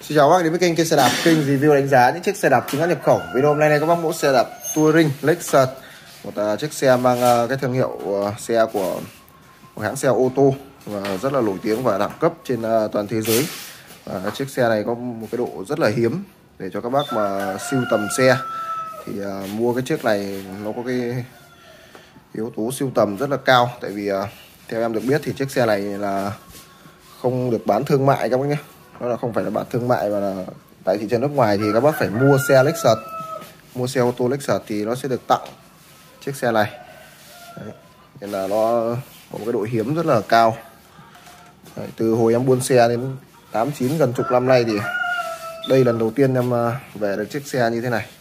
Xin chào các bác đến với kênh Chơi Xe Đạp, kênh review đánh giá những chiếc xe đạp chính hãng nhập khẩu. Video hôm nay này các bác mẫu xe đạp Touring Lexus, một chiếc xe mang cái thương hiệu xe của một hãng xe ô tô và rất là nổi tiếng và đẳng cấp trên toàn thế giới. Và chiếc xe này có một cái độ rất là hiếm để cho các bác mà sưu tầm xe thì mua cái chiếc này nó có cái yếu tố sưu tầm rất là cao. Tại vì theo em được biết thì chiếc xe này là không được bán thương mại các bác nhé. Nó là không phải là bán thương mại mà là tại thị trường nước ngoài thì các bác phải mua xe Lexus, mua xe ô tô Lexus thì nó sẽ được tặng chiếc xe này. Đấy. Nên là nó có một cái độ hiếm rất là cao. Đấy. Từ hồi em buôn xe đến 8-9 gần chục năm nay thì đây lần đầu tiên em về được chiếc xe như thế này.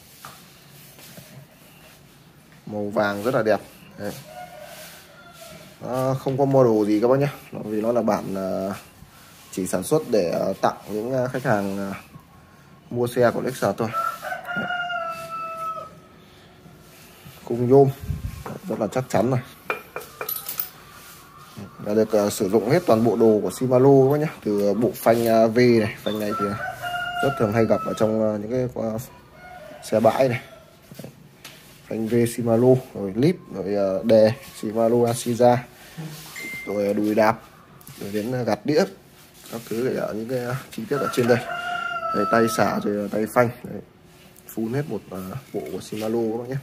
Màu vàng rất là đẹp. Đấy. Nó không có model gì các bác nhé, vì nó là bản chỉ sản xuất để tặng những khách hàng mua xe của Lexus thôi. Khung nhôm rất là chắc chắn này, đã được sử dụng hết toàn bộ đồ của Shimano các bác nhé, từ bộ phanh V này, phanh này thì rất thường hay gặp ở trong những cái xe bãi này. Phanh V Shimano, rồi lip, rồi đè Shimano Asiza, rồi đùi đạp, rồi đến gạt đĩa các thứ để ở những cái chi tiết ở trên đây. Đây, tay xả rồi tay phanh. Đấy. Phun hết một bộ của Shimano các bác nhé.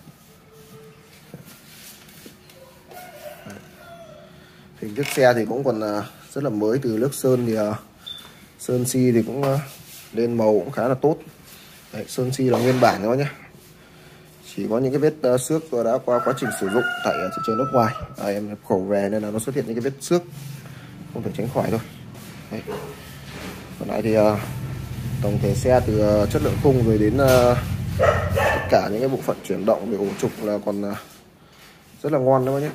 Thì chiếc xe thì cũng còn rất là mới, từ lớp sơn thì sơn xi thì cũng lên màu cũng khá là tốt. Đấy, sơn xi là nguyên bản các bác nhé, chỉ có những cái vết xước đã qua quá trình sử dụng tại thị trường nước ngoài. Em nhập khẩu về nên là nó xuất hiện những cái vết xước không thể tránh khỏi thôi. Đấy. Còn lại thì tổng thể xe từ chất lượng khung rồi đến tất cả những cái bộ phận chuyển động về ổ trục là còn rất là ngon đó nhé.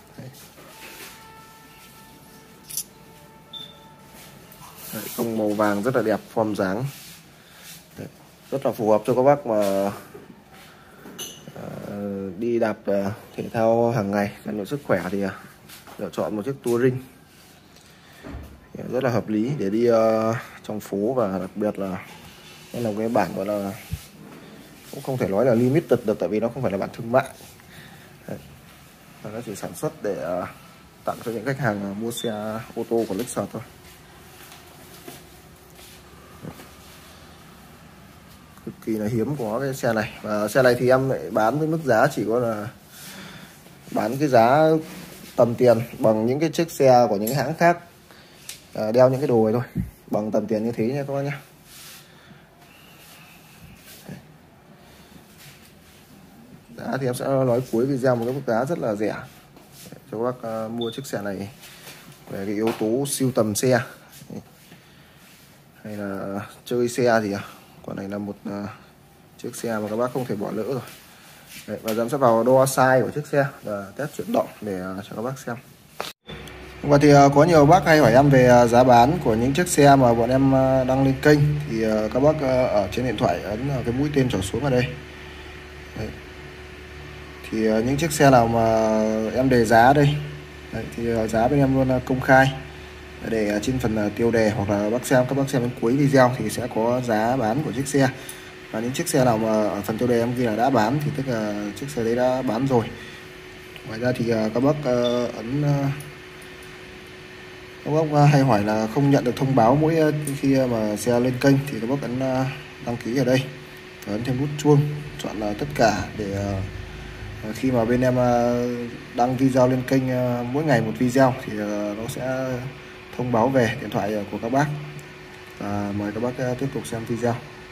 Tông màu vàng rất là đẹp, form dáng. Đấy. Rất là phù hợp cho các bác mà đi đạp thể thao hàng ngày, rèn luyện sức khỏe thì lựa chọn một chiếc Touring rất là hợp lý để đi trong phố. Và đặc biệt là đây là cái bản gọi là cũng không thể nói là limited được, tại vì nó không phải là bản thương mại. Đấy. Nó chỉ sản xuất để tặng cho những khách hàng mua xe ô tô của Lexus thôi. Cực kỳ là hiếm có cái xe này. Và xe này thì em lại bán với mức giá chỉ có là bán cái giá tầm tiền bằng những cái chiếc xe của những hãng khác đeo những cái đồ này thôi, bằng tầm tiền như thế nha các bác nhé. Giá thì em sẽ nói cuối video một cái mức giá rất là rẻ cho các bác mua chiếc xe này về cái yếu tố sưu tầm xe hay là chơi xe thì còn này là một chiếc xe mà các bác không thể bỏ lỡ rồi. Đấy, và em sẽ vào đo size của chiếc xe và test chuyển động để cho các bác xem. Và thì có nhiều bác hay hỏi em về giá bán của những chiếc xe mà bọn em đăng lên kênh, thì các bác ở trên điện thoại ấn cái mũi tên trỏ xuống ở đây. Đấy. Thì những chiếc xe nào mà em đề giá đây. Đấy, thì giá bên em luôn công khai để trên phần tiêu đề, hoặc là các bác xem đến cuối video thì sẽ có giá bán của chiếc xe. Và những chiếc xe nào mà ở phần tiêu đề em ghi là đã bán thì tức là chiếc xe đấy đã bán rồi. Ngoài ra thì các bác ấn các bác hay hỏi là không nhận được thông báo mỗi khi mà xe lên kênh thì các bác ấn đăng ký ở đây và ấn thêm nút chuông chọn là tất cả để khi mà bên em đăng video lên kênh mỗi ngày một video thì nó sẽ thông báo về điện thoại của các bác. Và mời các bác tiếp tục xem video.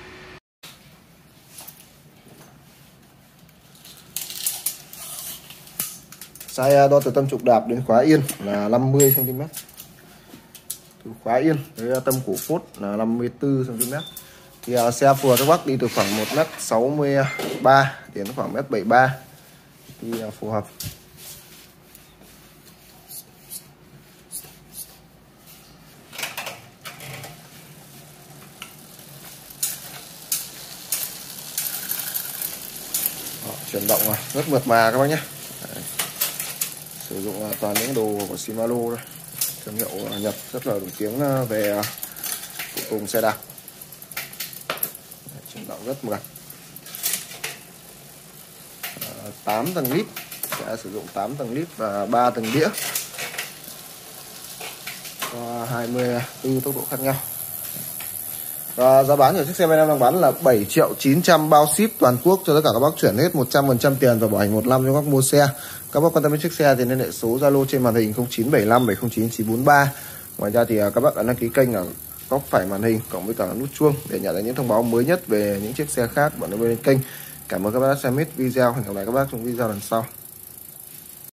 Size đo từ tâm trục đạp đến khóa yên là 50 cm. Từ khóa yên tới tâm cổ phốt là 54 cm. Thì xe phù hợp các bác đi từ khoảng 1m63 đến khoảng 1m73 thì phù hợp. Chuyển động rất mượt mà các bác nhé. Đấy. Sử dụng toàn những đồ của Shimano thôi, thương hiệu Nhật rất là nổi tiếng về phụ tùng xe đạp. rộng rất mượt. 8 tầng lít, sẽ sử dụng 8 tầng lít và 3 tầng đĩa và 24 tốc độ khác nhau. Và giá bán của chiếc xe bên em đang bán là 7.900.000 bao ship toàn quốc cho tất cả các bác chuyển hết 100% tiền và bảo hành 1 năm cho các mua xe. Các bác quan tâm đến chiếc xe thì liên hệ số Zalo trên màn hình 0975 709 943. Ngoài ra thì các bác ấn đăng ký kênh ở góc phải màn hình cộng với cả nút chuông để nhận được những thông báo mới nhất về những chiếc xe khác bạn bên kênh. Cảm ơn các bác đã xem hết video. Hẹn gặp lại các bác trong video lần sau.